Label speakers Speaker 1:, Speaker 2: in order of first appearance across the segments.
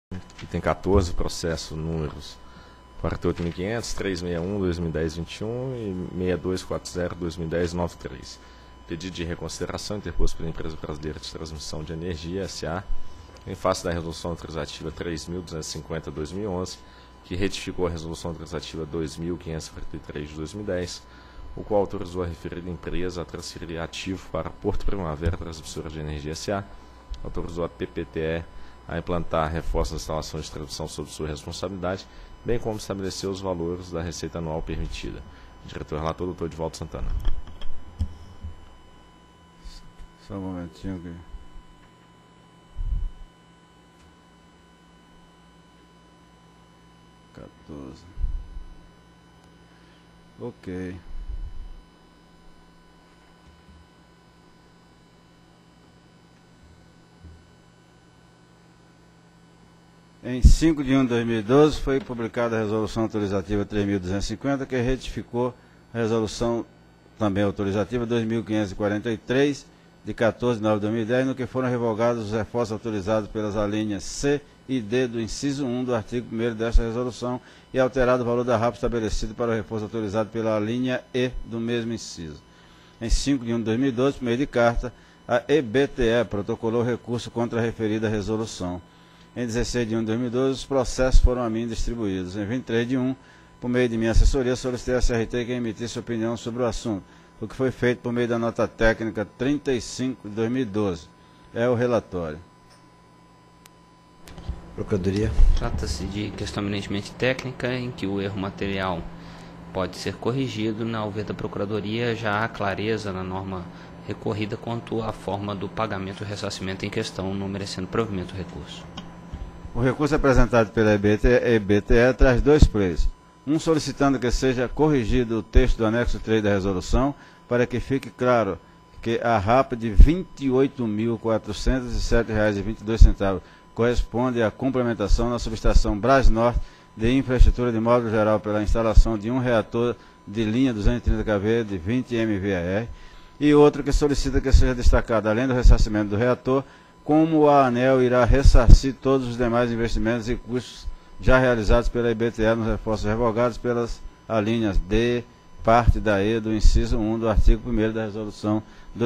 Speaker 1: Item 14, processo números 48.500, 361, 2010-21 e 6240, 2010-93. Pedido de reconsideração interposto pela Empresa Brasileira de Transmissão de Energia, S.A., em face da Resolução Autorizativa 3.250-2011, que retificou a Resolução Autorizativa 2.543 de 2010, o qual autorizou a referida empresa a transferir ativo para Porto Primavera Transmissora de Energia S.A., autorizou a PPTE a implantar reforços das instalações de transmissão sob sua responsabilidade, bem como estabelecer os valores da receita anual permitida. Diretor-relator, Dr. Edivaldo Santana.
Speaker 2: Só um momentinho aqui. Ok. Em 5 de 1 de 2012 foi publicada a Resolução Autorizativa 3.250, que retificou a Resolução também autorizativa 2.543, de 14 de 9 de 2010, no que foram revogados os reforços autorizados pelas alíneas C e D do inciso 1 do artigo 1º desta resolução e alterado o valor da RAP estabelecido para o reforço autorizado pela linha E do mesmo inciso. Em 5 de 1 de 2012, por meio de carta, a EBTE protocolou recurso contra a referida resolução. Em 16 de 1 de 2012, os processos foram a mim distribuídos. Em 23 de 1, por meio de minha assessoria, solicitei à CRT que emitisse opinião sobre o assunto, o que foi feito por meio da nota técnica 35 de 2012. É o relatório.
Speaker 3: Procuradoria.
Speaker 4: Trata-se de questão eminentemente técnica, em que o erro material pode ser corrigido. Na haver da Procuradoria, já há clareza na norma recorrida quanto à forma do pagamento e ressarcimento em questão, não merecendo provimento do recurso.
Speaker 2: O recurso apresentado pela EBTE traz dois pleitos. Um solicitando que seja corrigido o texto do anexo 3 da resolução, para que fique claro que a RAP de R$ 28.407,22 corresponde à complementação na subestação Brasnorte de infraestrutura de modo geral pela instalação de um reator de linha 230 kV de 20 MVAR, e outro que solicita que seja destacado, além do ressarcimento do reator, como a ANEEL irá ressarcir todos os demais investimentos e custos já realizados pela IBTE nos reforços revogados pelas alíneas D, parte da E do inciso 1 do artigo 1º da Resolução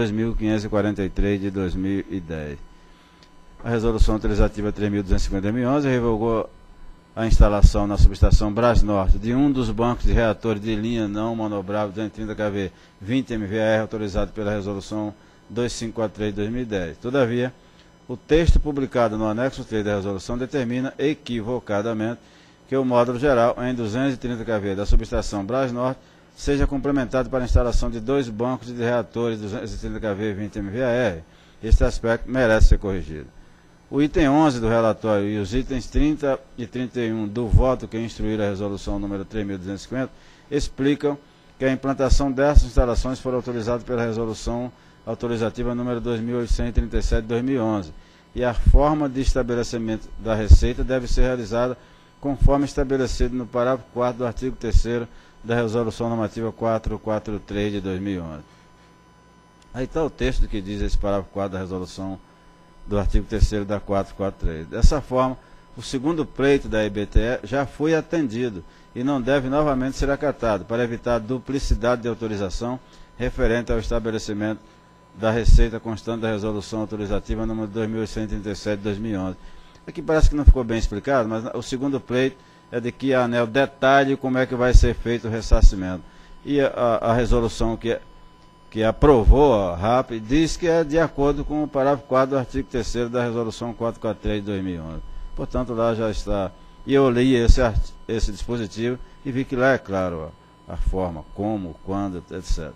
Speaker 2: 2543 de 2010. A Resolução Autorizativa 3.250 de 2011 revogou a instalação na subestação Brasnorte de um dos bancos de reatores de linha não manobrável 230 kV 20 MVAR autorizado pela Resolução 2543 de 2010. Todavia, o texto publicado no anexo 3 da resolução determina equivocadamente que o módulo geral em 230 kV da subestação Brasnorte seja complementado para a instalação de dois bancos de reatores 230 kV 20 MVAR. Este aspecto merece ser corrigido. O item 11 do relatório e os itens 30 e 31 do voto que instruíram a resolução número 3.250 explicam que a implantação dessas instalações foi autorizada pela resolução autorizativa número 2.837 de 2011, e a forma de estabelecimento da receita deve ser realizada conforme estabelecido no parágrafo 4º do artigo 3º da Resolução Normativa 443 de 2011. Aí está o texto que diz esse parágrafo 4º da Resolução do artigo 3º da 443. Dessa forma, o segundo pleito da EBTE já foi atendido e não deve novamente ser acatado, para evitar duplicidade de autorização referente ao estabelecimento da receita constante da resolução autorizativa número 2137 de 2011. Aqui parece que não ficou bem explicado, mas o segundo pleito é de que a ANEEL detalhe como é que vai ser feito o ressarcimento. E a resolução que aprovou a RAP diz que é de acordo com o parágrafo 4º do artigo 3º da resolução 443 de 2011. Portanto, lá já está. E eu li esse dispositivo e vi que lá é claro a forma, como, quando, etc.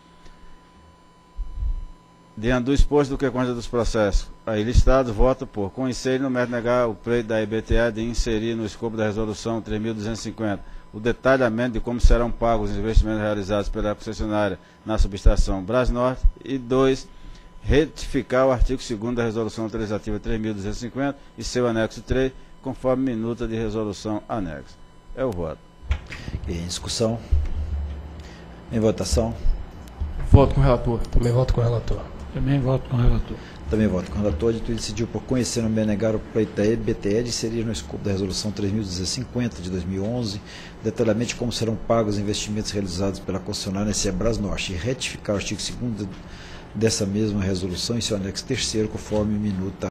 Speaker 2: Diante do exposto do que consta dos processos aí listados, voto por conhecer e não mete negar o pleito da EBTE de inserir no escopo da resolução 3.250 o detalhamento de como serão pagos os investimentos realizados pela concessionária na subestação Brasnorte, e 2, retificar o artigo 2º da resolução autorizativa 3.250 e seu anexo 3, conforme minuta de resolução anexa. É o voto.
Speaker 3: Em discussão. Em votação.
Speaker 5: Voto com o relator. Também voto com o relator.
Speaker 6: Também voto com o relator.
Speaker 3: Também voto com o relator. A diretoria decidiu, por conhecer no negar o pleito da EBTE, de inserir no escopo da Resolução 3.250 de 2011, detalhadamente como serão pagos os investimentos realizados pela concessionária SE Brasnorte e retificar o artigo 2º dessa mesma resolução em seu anexo 3º, conforme minuta